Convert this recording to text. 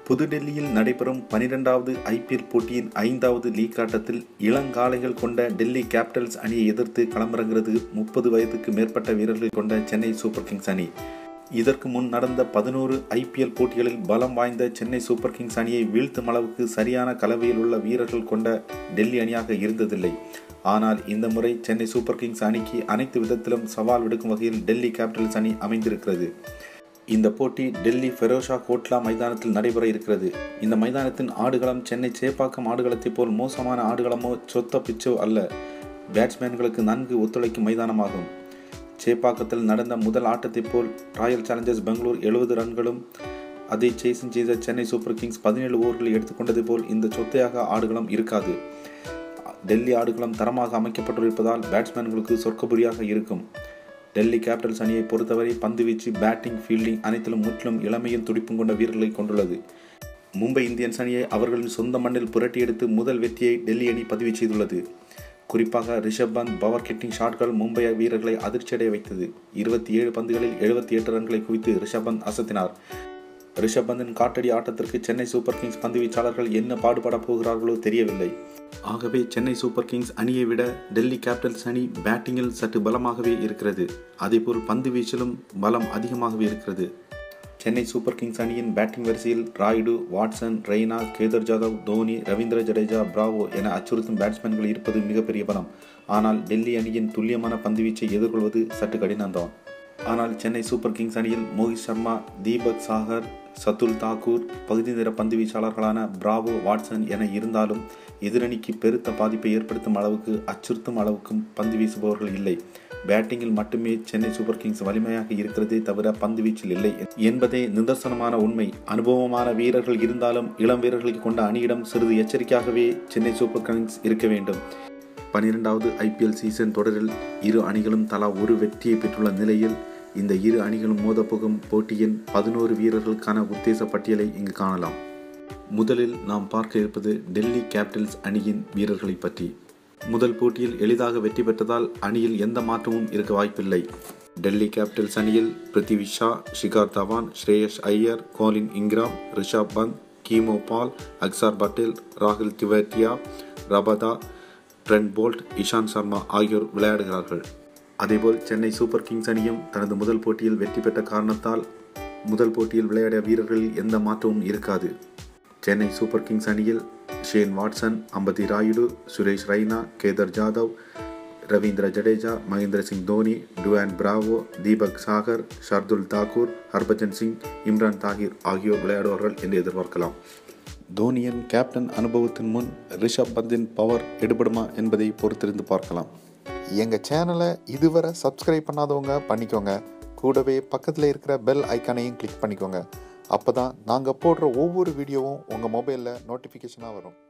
புதுடெல்லியில் நடைபெறும் 12வது ஐபிஎல் போட்டியின் 5வது லீக் ஆட்டத்தில் இளங்காளைகள் கொண்ட டெல்லி கேபிட்டல்ஸ் அணியை எதிர்த்து களமிறங்குகிறது 30 வயதுக்கு மேற்பட்ட வீரர்கள் கொண்ட சென்னை சூப்பர் கிங்ஸ் அணி. இதற்கு முன் நடந்த 11 ஐபிஎல் போட்டிகளில் பலம் வாய்ந்த சென்னை சூப்பர் கிங்ஸ் அணியை வீழ்த்தும் அளவுக்கு சரியான கலவையில் உள்ள வீரர்கள் கொண்ட டெல்லி அணியாக இருந்ததில்லை. ஆனால் இந்த முறை சென்னை சூப்பர் கிங்ஸ் அணிக்கு அனைத்து விதத்திலும் சவால் விடுக்கும் வகையில் டெல்லி கேபிட்டல்ஸ் அணி அமைந்திருக்கிறது. இந்த போட்டி டெல்லி ஃபெரோஷா கோட்லா மைதானத்தில் நடைபெற இருக்கிறது. இந்த மைதானத்தின் ஆடுகளம் சென்னை சேப்பாக்கம் ஆடுகளத்தை போல் மோசமான ஆடுகளமோ சொத்த பிச்சோ அல்ல. பேட்ஸ்மேன்களுக்கு நன்கு ஒத்துழைக்கும் மைதானமாகும். சேப்பாக்கத்தில் நடந்த முதல் ஆட்டத்தை போல் ராயல் சேலஞ்சர்ஸ் பெங்களூர் 70 ரன்களும் அதை சேசிங் செய்த சென்னை சூப்பர் கிங்ஸ் 17 ஓவர்கள் எடுத்துக்கொண்டது போல் இந்த சொத்தையாக ஆடுகளம் இருக்காது. டெல்லி ஆடுகளம் தரமாக அமைக்கப்பட்டிருப்பதால் பேட்ஸ்மேன்களுக்கு சொர்க்கபுரியாக இருக்கும். டெல்லி கேபிட்டல்ஸ் அணியை பொறுத்தவரை பந்துவீச்சு, பேட்டிங், ஃபீல்டிங் அனைத்திலும் முற்றிலும் இளமையும் துடிப்பும் கொண்ட வீரர்களை கொண்டுள்ளது. மும்பை இந்தியன்ஸ் அணியை அவர்களின் சொந்த மண்ணில் புரட்டி எடுத்து முதல் வெற்றியை டெல்லி அணி பதிவு செய்துள்ளது. குறிப்பாக ரிஷப் பந்த் பவர் கிட்டிங் ஷாட்கள் மும்பை வீரர்களை அதிர்ச்சியடைய வைத்தது. 27 பந்துகளில் 78 ரன்களை குவித்து ரிஷப் பந்த் அசத்தினார். ரிஷப் பந்தின் காட்டடி ஆட்டத்திற்கு சென்னை சூப்பர் கிங்ஸ் பந்து வீச்சாளர்கள் என்ன பாடுபட போகிறார்களோ தெரியவில்லை. ஆகவே சென்னை சூப்பர் கிங்ஸ் அணியை விட டெல்லி கேபிட்டல்ஸ் அணி பேட்டிங்கில் சற்று பலமாகவே இருக்கிறது. அதேபோல் பந்து வீச்சிலும் பலம் அதிகமாகவே இருக்கிறது. சென்னை சூப்பர் கிங்ஸ் அணியின் பேட்டிங் வரிசையில் ராயுடு, வாட்சன், ரெய்னா, கேதர் ஜாதவ், தோனி, ரவீந்திர ஜடேஜா, பிராவோ என அச்சுறுத்தும் பேட்ஸ்மேன்கள் இருப்பது மிகப்பெரிய பலம். ஆனால் டெல்லி அணியின் துல்லியமான பந்துவீச்சை எதிர்கொள்வது சற்று கடினம்தான். ஆனால் சென்னை சூப்பர் கிங்ஸ் அணியில் மோஹித் சர்மா, தீபக் சாகர், சதுல் தாக்கூர், பகுதி நேர பந்து வீச்சாளர்களான பிராவோ, வாட்சன் என இருந்தாலும் எதிரணிக்கு பெருத்த பாதிப்பை ஏற்படுத்தும் அளவுக்கு அச்சுறுத்தும் அளவுக்கும் பந்து வீசுபவர்கள் இல்லை. பேட்டிங்கில் மட்டுமே சென்னை சூப்பர் கிங்ஸ் வலிமையாக இருக்கிறதே தவிர பந்து வீச்சில் இல்லை என்பதே நிதர்சனமான உண்மை. அனுபவமான வீரர்கள் இருந்தாலும் இளம் வீரர்களை கொண்ட அணியிடம் சிறிது எச்சரிக்கையாகவே சென்னை சூப்பர் கிங்ஸ் இருக்க வேண்டும். 12வது ஐபிஎல் சீசன் தொடரில் இரு அணிகளும் தலா ஒரு வெற்றியை பெற்றுள்ள நிலையில் இந்த இரு அணிகளும் மோதப்போகும் போட்டியின் 11 வீரர்களுக்கான உத்தேச பட்டியலை இங்கு காணலாம். முதலில் நாம் பார்க்க இருப்பது டெல்லி கேபிட்டல்ஸ் அணியின் வீரர்களை பற்றி. முதல் போட்டியில் எளிதாக வெற்றி பெற்றதால் அணியில் எந்த மாற்றமும் இருக்க வாய்ப்பில்லை. டெல்லி கேபிட்டல்ஸ் அணியில் Prithvi Shaw, Shikhar Dhawan, Shreyas Iyer, Colin Ingram, Rishabh Pant, Keemo Paul, Axar Patel, ராகுல் Tewatia, Rabada, Trent Boult, Ishant Sharma ஆகியோர் விளையாடுகிறார்கள். அதேபோல் சென்னை சூப்பர் கிங்ஸ் அணியும் தனது முதல் போட்டியில் வெற்றி பெற்ற காரணத்தால் முதல் போட்டியில் விளையாடிய வீரர்களில் எந்த மாற்றமும் இருக்காது. சென்னை சூப்பர் கிங்ஸ் அணியில் Shane Watson, Ambati Rayudu, Suresh Raina, Kedar Jadhav, Ravindra Jadeja, Mahendra Singh Dhoni, Dwayne Bravo, Deepak Chahar, Shardul Thakur, Harbhajan Singh, Imran Tahir ஆகியோர் விளையாடுவார்கள் என்று எதிர்பார்க்கலாம். தோனியின் கேப்டன் அனுபவத்தின் முன் ரிஷப் பந்தின் பவர் எடுபடுமா என்பதை பொறுத்திருந்து பார்க்கலாம். எங்கள் சேனலை இதுவரை சப்ஸ்கிரைப் பண்ணாதவங்க பண்ணிக்கோங்க. கூடவே பக்கத்தில் இருக்கிற பெல் ஐக்கானையும் கிளிக் பண்ணிக்கோங்க. அப்போ தான் நாங்கள் போடுற ஒவ்வொரு வீடியோவும் உங்கள் மொபைலில் நோட்டிஃபிகேஷனாக வரும்.